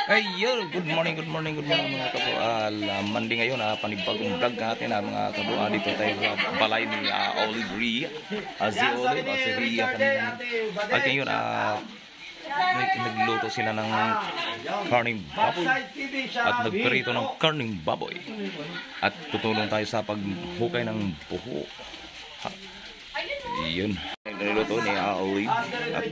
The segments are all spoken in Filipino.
Ayun, good morning mga kapo. Mandi ngayon, panibagong vlog natin mga kapo. Dito tayo sa balay ni Olive Ria. Si Olive, si Ria kanina. At ngayon, nagluto sila ng karning baboy. At nagperito ng karning baboy. At tutulong tayo sa paghukay ng buho. Yun. Niluto ni Olive. At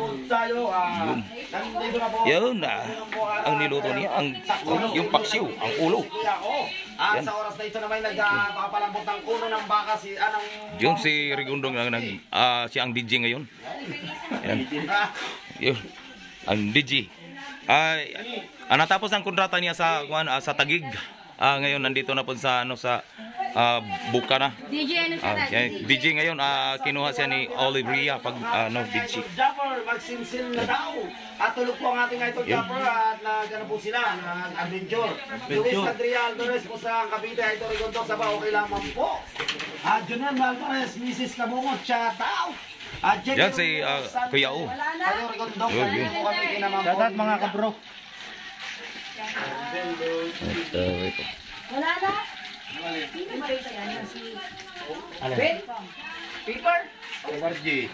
yun ang niluto niya, yung paksiw, ang ulo. Yan. Sa oras na ito naman nagpapalambot ng ulo ng baka si anong Yun si Rigondong siya ang DJ ngayon. Yan. Yun. Ang DJ. Natapos ang kontrata niya sa Taguig. Ngayon nandito na po sa Buka na. DJ DJ ngayon kinuha siya ni Olive Ria pag DJ. Japper, magsimsim na daw. At tulog po ang ating idol Japper at nagano po sila, nag-adventure. Luis Adrian Alvarez po sa Cavite, idol Rigondong sa ba, okay lamang po. At Junan Alvarez, Mrs. Kabungot, shout out. Yan si Kuya O. Idol Rigondong, Yun. po kami kinamang po. Shout out mga kabro. Wala na. Paper? Kabarji.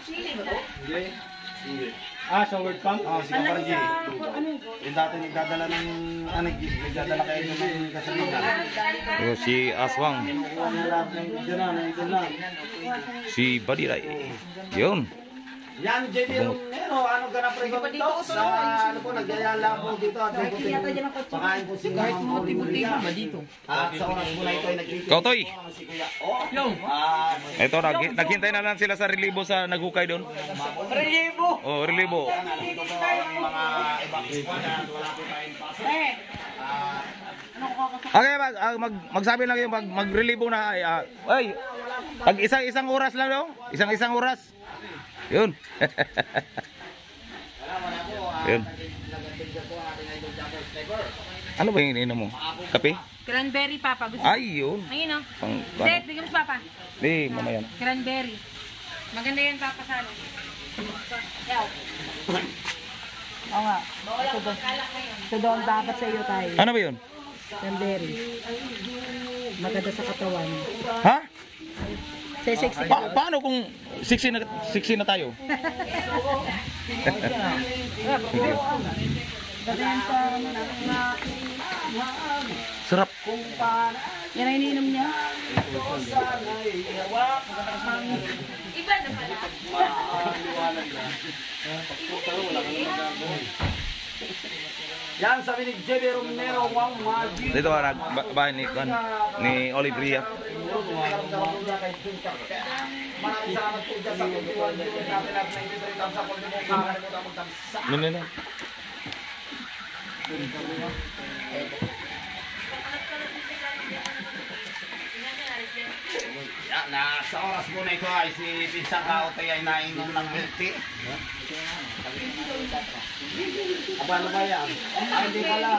Sa word pump? Si Kabarji. Yung dati nagdadala ng nagdadala kayo ng gasolina. Si Aswang. Si Badiray. Yun. Yan, JB Romero, ano ganap rin ko dito? Ano po, nagyayala po dito at pakain po sila ng Olive dito. At sa oras po na ito ay nagtitip. Kautoy. Si Kuya O. Ito, naghintay na lang sila sa relibo sa naghukay doon. Relibo! Oh, relibo. Nandito po ang mga ibang squad at wala po tayong pasok. Okay, magsabi lang yung magrelibo na. Ay, pag isang oras lang daw. Isang oras. Yun. Yun. Ano ba yung ininom mo? Kape? Cranberry, Papa. Gusto Ay, yun. Ayun, Pang, Dek, bigyan mo sa Papa. Di, mamaya na. Cranberry. Maganda yan, Papa, sa ano. Yaw. Oo nga. Ito doon dapat sa iyo tayo. Ano ba yun? Cranberry. Maganda sa katawan. Ha? Say sexy. Paano kung sexy na tayo? Sarap. Yan ang ininom niya. Iba na pala. Yan, sabi ni JB Romero, wow, magic. Dito bahay ni Olive Ria. Maraming salamat po dyan sa kultuhan nyo. Natin at 93 thumbs up. Huwag niyo pong kakalimutan mag-thumbs up. Nino. Sa oras po na ito ay si Pinsang Kaotoy ay nainom ng milk tea. Ano ba yan? Hindi pala.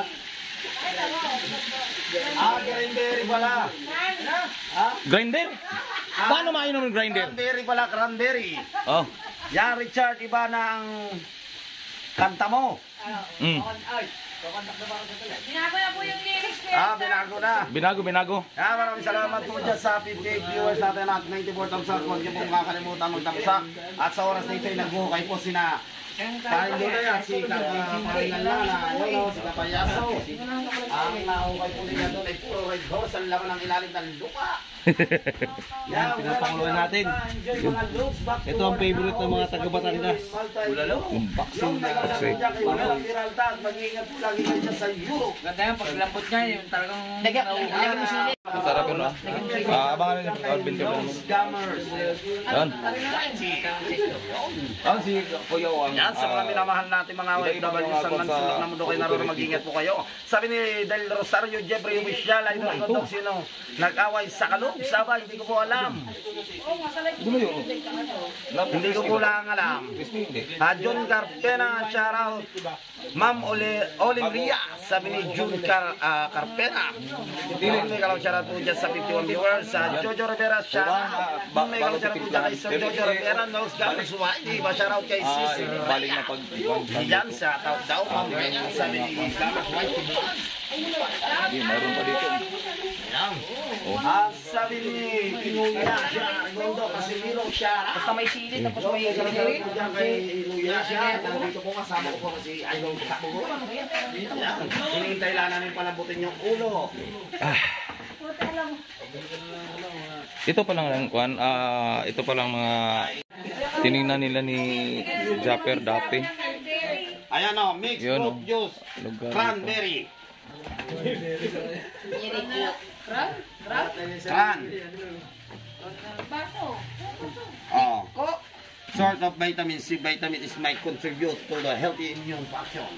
Cranberry pala. Grinder? Paano mainom ng grinder? Cranberry pala, cranberry. Oh. Yan, Richard, iba na ang kanta mo. Mm. Binago na po yung lyrics ko. Binago na. Binago. Maraming salamat po dyan sa 58 viewers natin at 94 thumbs up. Huwag niyo pong kakalimutan mag-thumbs up. At sa oras na ito ay nagbuhukay po sina Kain doon na yan, si Kaparingan Lala, si Kapayaso. Ang nahukay po nila doon ay puro red horse, ang laman ng ilalim ng lupa. Yan, pinapakuluan natin. Ito ang favorite ng mga taga-Batangas. Unboxing na kasi. Mag-iingat po lagi kayo dyan sa Europe. Ganda yan, paglambot niya, yung talagang... Sarap yun, no? Abangan nyo yung adventure mo. Scammers. Yan. Si Kuya O. Yan, sa mga minamahal natin mga OFW sa lansulok na mundo kayo naroon, mag-ingat po kayo. Sabi ni Del Rosario, Jeffrey Michelle, ay doon kung sino nag-away sa kaloob, sabay, hindi ko po alam. Hindi ko po lang alam. John Carpena, shout out. Ma'am Olive Ria, sabi ni June Carpena. Hindi may kalaw shout shoutout po dyan sa 51 viewers. Sa Jojo Rivera, shoutout. Mega shoutout po dyan kay Sir Jojo Rivera. Nose Galos Whitey. Shoutout kay Sis. Balik na pag Diyan, shoutout daw. Sabi ni Galos Whitey. mayroon pa dito. Sabi ni Inuya, Gondo, Casimiro, siya. Basta may sili, tapos may Shoutout po dyan kay Inuya siya. Nandito po kasama ko po kasi Idol Tapo. Hinihintay lang namin palabutin yung ulo. Ito pa lang ang kwan, ito pa lang mga tiningnan nila ni Japper dati. Ayan o, mixed Yun, fruit oh. juice. Lugar Cranberry. Cran. Oh. Sort of vitamin C. Vitamin is might contribute to the healthy immune function.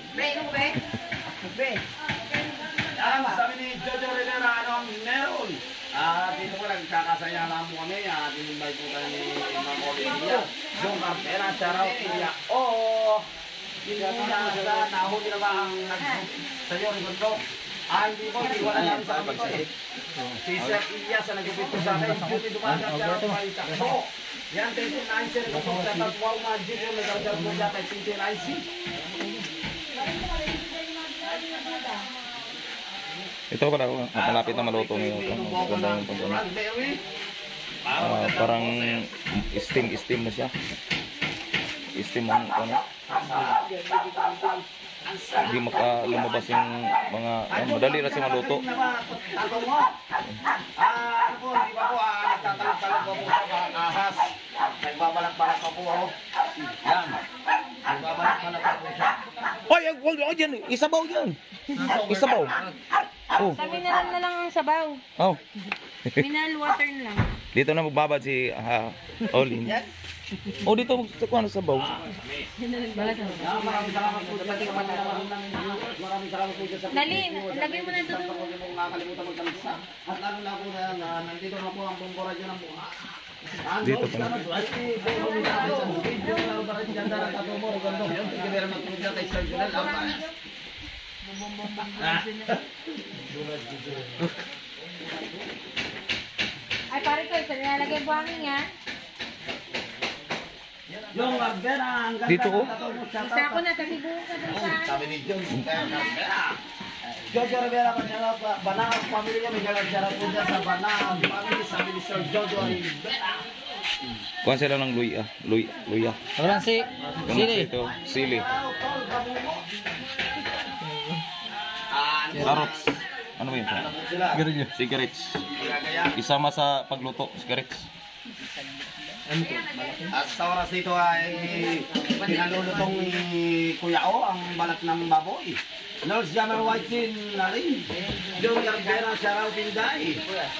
Sabi ni Jojo Rivera, ano ang meron? Dito ko lang, kakasaya lang mo kami. Tinibay po tayo ni Ma'am Olivia. Yung Martera, shoutout niya. Hindi na sa nahuli na ba ang sa'yo, Rigondo? Hindi ko, hindi wala namin sa amin ko eh. Si Sir Iyas na nagupit ko sa akin. Hindi dumagat siya ang palita. Yan, 29 sir. Kung tatagwaw na dito, nagagad mo dyan kay 29 Ito pala, malapit na maluto ngayon. Ganda yung pag parang steam na siya. Steam ang ano. Hindi lumabas yung mga, madali na siya maluto. Hindi ba po, nagtatalog-talog po sa mga ahas. Nagbabalak-balak pa po ako. Yan. Nagbabalak-balak pa po siya. Ay, wag yan. Isabaw yan. Isabaw. Oh. Kami na lang ang sabaw. Oh. Mineral water na lang. Dito na magbabad si Olin. Oh, dito magsakuha na sabaw. Maraming salamat po dyan. Maraming salamat po dyan sa Dali, lagay mo na ito. kung nakakalimutan magkalisa. At lalo na po na nandito na po ang bumbura dyan ng buha. Dito pa na. Ay, pare ko, isa nilalagay buhangin nga. Yung Barbera, ang ganda Dito ko? Isa ako na, kasi buhok ka dun sa... Sabi ni John, kaya Barbera. Jojo Rivera pa siya, Banang family niya, may galang siya po dyan sa Banang family, sabi ni Sir Jojo Rivera. Kuha sila ng luya. Luya. Walang si sili. Ito, sili. Carrots. Ano ba yun? Cigarettes. Isama sa pagluto, cigarettes. At sa oras dito ay pinalulutong ni Kuya O ang balat ng baboy. Lord Jammer Whitein na rin. John Garbera, shoutout Inday.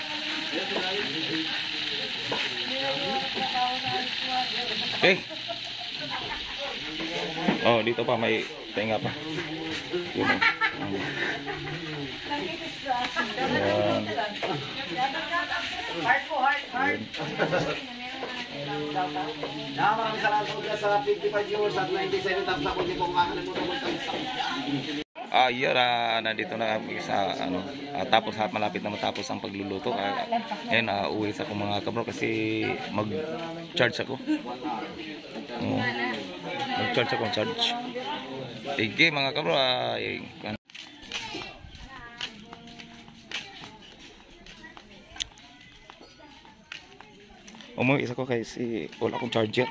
Okay. Oh, dito pa may tenga pa. Yun. Ayan. Maraming salamat po dyan sa 55 viewers at 97 taps ako din po makakalimutan mo tayo. Yan, nandito na kami sa ano, tapos malapit na matapos ang pagluluto. Ngayon, uwi sa akong mga kabro kasi mag-charge ako. Mag-charge ako, charge. Sige mga kabro, umuwi isa ko kasi wala akong charger.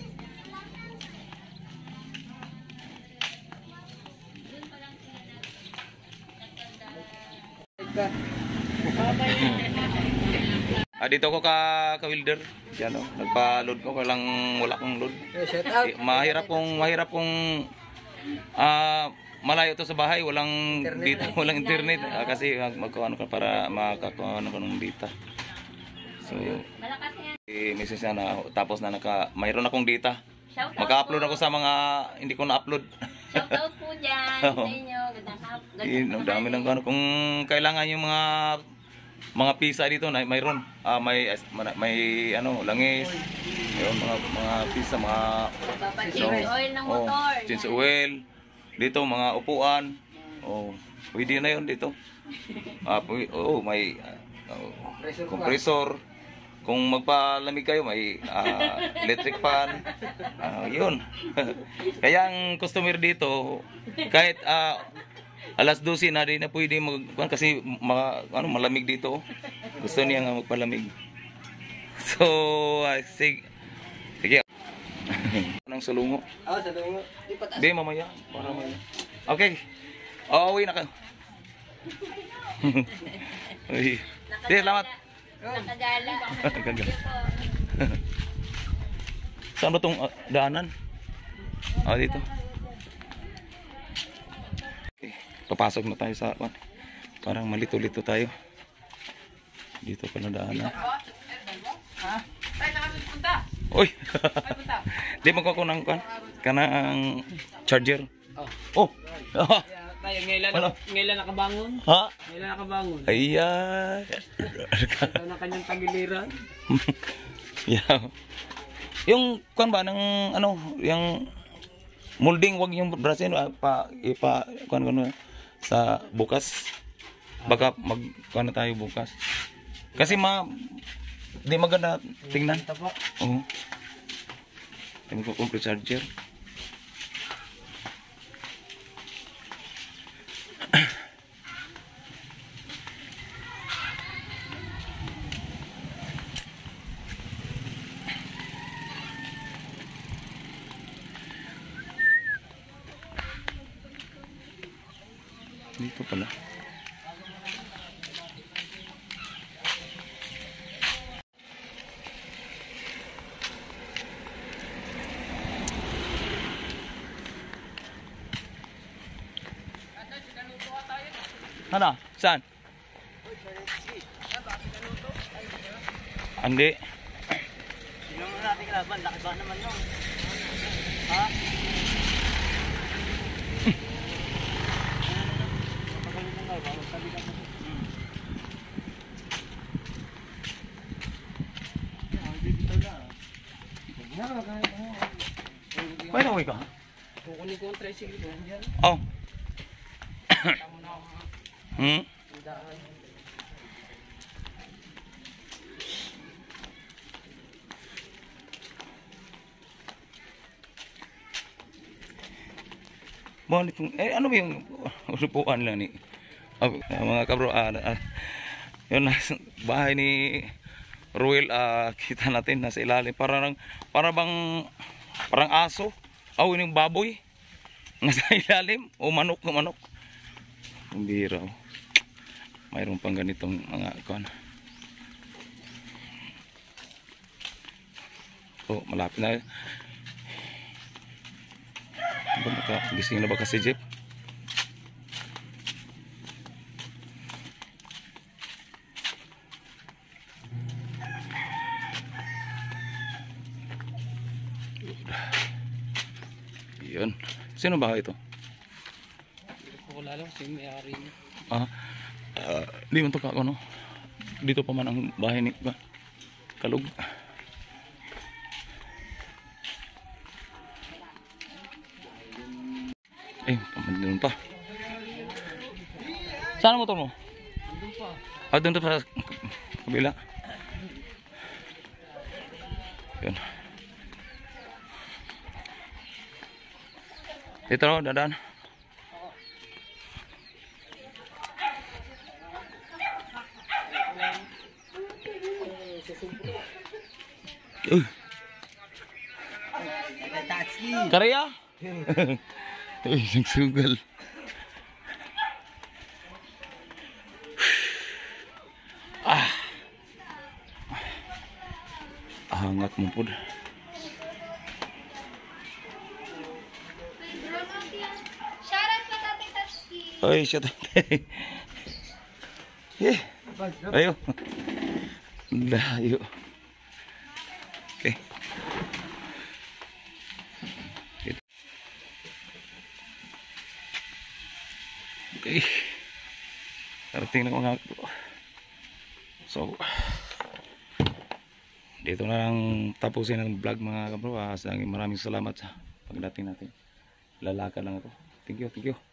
Dito ko ka-welder. Yan o. Nagpa-load ko lang wala kong load. Mahirap kong malayo to sa bahay, walang data, walang internet kasi magkuha ka para makakuha ka ng data. So, message na tapos na mayroon akong data. Maka-upload ako sa mga hindi ko na-upload. Shoutout po dyan sa inyo. Ang dami ng gano'n. Kung kailangan yung mga pisa dito na mayroon. May ano, langis. Mayroon mga pisa, mga Change oil ng motor. Change oil. Dito mga upuan. Pwede na 'yon dito. May compressor. Kung magpalamig kayo, may electric fan. Yun. Kaya ang customer dito, kahit alas 12 na, di na pwede kasi malamig dito. Gusto niya nga magpalamig. So, sige. Nang salungo. Sa tungo. Di, mamaya. Para mamaya. Okay. Uwi na ka. Uy. Di, salamat. Nakagala. Gagala. Saan ba itong daanan? Dito. Okay. Papasok na tayo sa parang malito-lito tayo. Dito pala daanan. Ay, nakapunta. Uy! Ay, punta. Di magkakunang kanang charger. Oh! Tayo ngayon nakabangon. Ha? Ngayon nakabangon. Ayan! Ito na kanyang tagiliran. Yeah. Yung ba ng yung molding, wag yung brasin sa bukas. Baka na tayo bukas. Kasi di maganda tingnan. Oo. Hindi ko complete charger. Dito pala. Ano? Saan? Hindi. Tingnan mo natin kalaban. Laki ba naman yun? Ha? May naway ka? Kukunin ko ang tricycle ko. Oh. Hmm? Ano ba yung upuan lang ni mga kabro, yun bahay ni Ruel, kita natin nasa ilalim parang aso yung baboy nasa ilalim o manok. Ang bira. Mayroon pang ganitong mga malapit na. Gising na ba kasi Jeep? Yun. Sino ba ito? Wala lang kasi may-ari. Di man to dito pa man ang bahay ni Kalug. Doon pa. Saan ang motor mo? Doon pa sa kabila. Yun. Dito raw, dadaan. Karya? Nagsugal. Hangat mo po. Shoutout pa Tatay Tatski. Ay, shut up. Ayo. Layo. Okay. Okay. Karating na ko nga. So, dito na lang tapusin ang vlog mga kabro. Maraming salamat sa pagdating natin. Lalakad lang ako. Thank you.